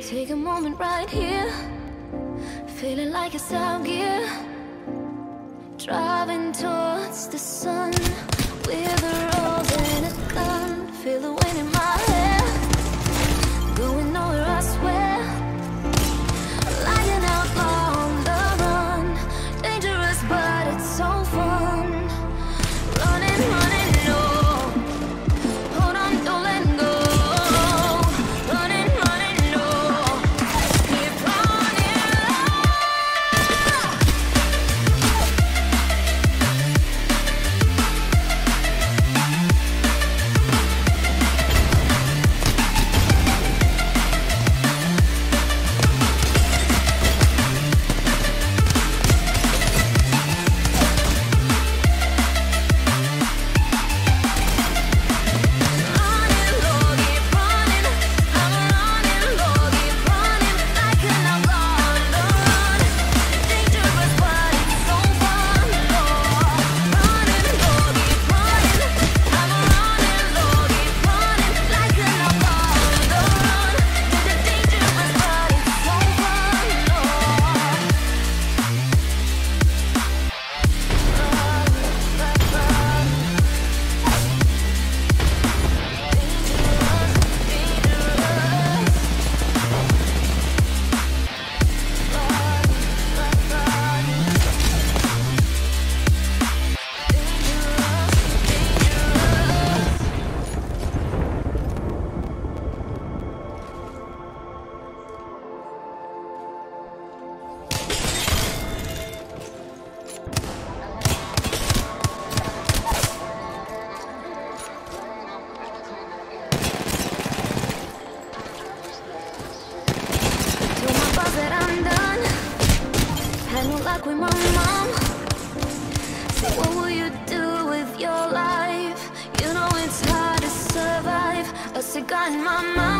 Take a moment right here, feeling like it's out gear, driving towards the sun with a rose and a gun. Feel the wind in my hair, going nowhere I swear, like an outlaw on the run. Dangerous but it's so fun. Running, running, no, hold on, don't let go. Running, running, no, keep running low. That I'm done. Had no luck with my mom. Say, what will you do with your life? You know it's hard to survive. A cigar in my mouth.